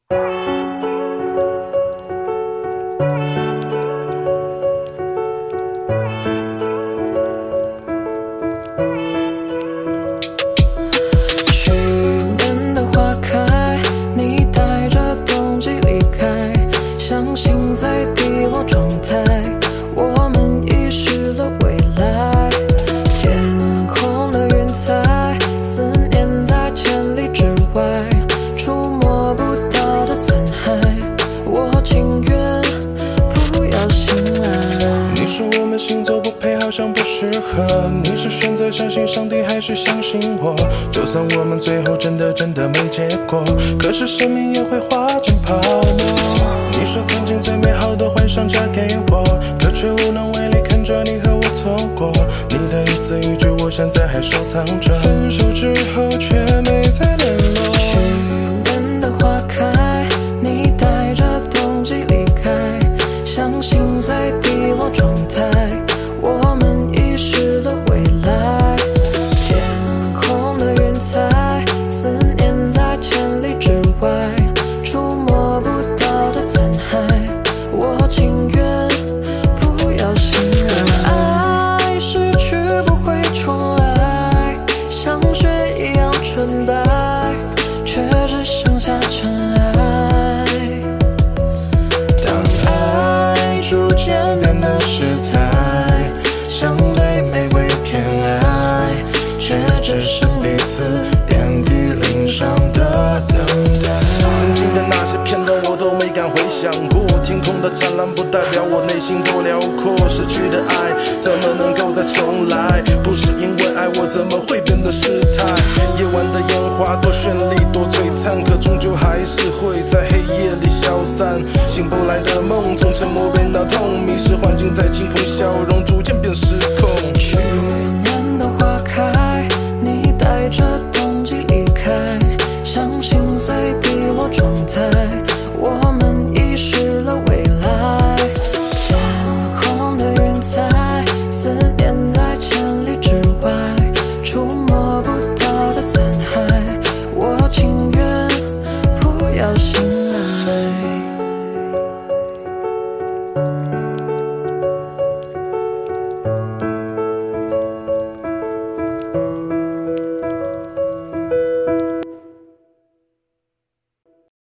星座不配，好像不适合。你是选择相信上帝，还是相信我？就算我们最后真的没结果，可是生命也会化成泡沫。你说曾经最美好的幻想嫁给我，可却无能为力，看着你和我错过。你的一字一句，我现在还收藏着。分手之后却没再联络。 去年的花开，你带着冬季离开，相信在低落状态。我们遗失了未来，天空的云彩，思念在千里之外，触摸不到的残骸。我情愿不要醒来，爱失去不会重来，像雪一样纯白，却只剩下尘埃。 当爱逐渐变得失态，相对玫瑰偏爱，却只剩彼此遍体鳞伤的等待。曾经的那些片段我都没敢回想过，天空的湛蓝不代表我内心多辽阔。失去的爱怎么能够再重来？不是因为爱我怎么会变得失态？夜晚的烟花多绚丽多璀璨，可终究还